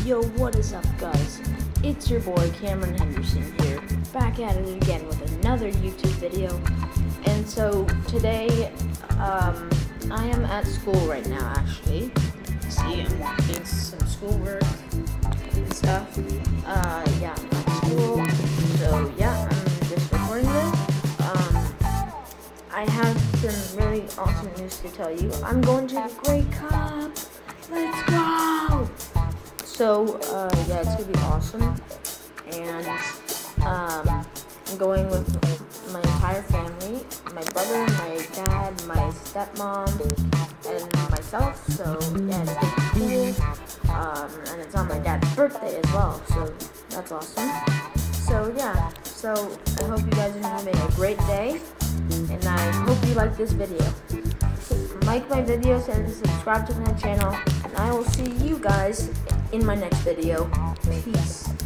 Yo, what is up, guys? It's your boy Cameron Henderson here, back at it again with another YouTube video. And so today, I am at school right now. Actually, see, I'm doing some schoolwork and stuff. Yeah, I'm at school. So yeah, I'm just recording this. I have some really awesome news to tell you. I'm going to the Grey Cup. Let's go! So, yeah, it's gonna be awesome, and, I'm going with my entire family, my brother, my dad, my stepmom, and myself, so, yeah, it's gonna be cool, and it's on my dad's birthday as well, so that's awesome. So, yeah, so, I hope you guys are having a great day, and I hope you like this video. Like my videos and subscribe to my channel, and I will see you guys in my next video. Peace.